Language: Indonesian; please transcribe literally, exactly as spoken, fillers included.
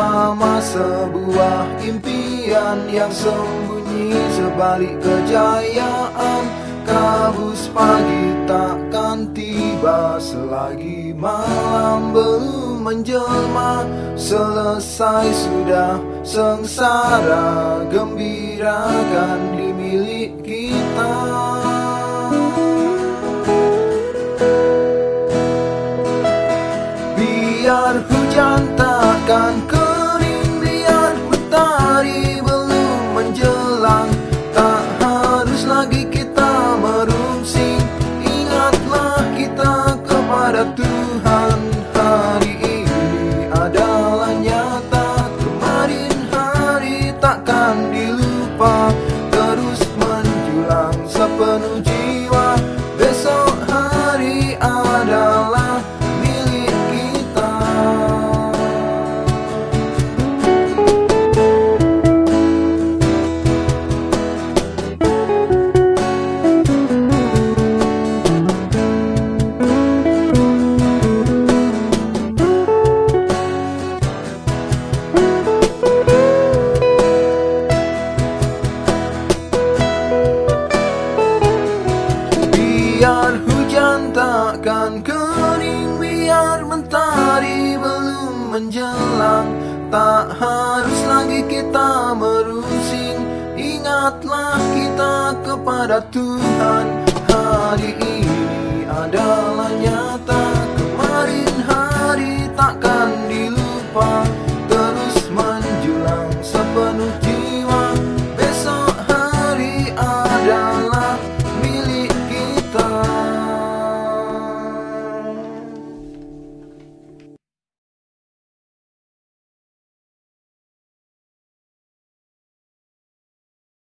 bersama sebuah impian yang sembunyi sebalik kejayaan. Kabus pagi takkan tiba selagi malam belum menjelma. Selesai sudah sengsara, gembira kan di milik kita. Biar hujan takkan kering, biar matahari belum menjelang. Tak harus lagi kita merungsing, ingatlah kita kepada Tuhan. Hari ini adalah nyata, kemarin hari takkan dilupa. Terus menjulang sepenuh jiwa, besok hari adalah milik kita. Biar hujan takkan kering, biar mentari belum menjelang. Tak harus lagi kita merusing, ingatlah kita kepada Tuhan. Hari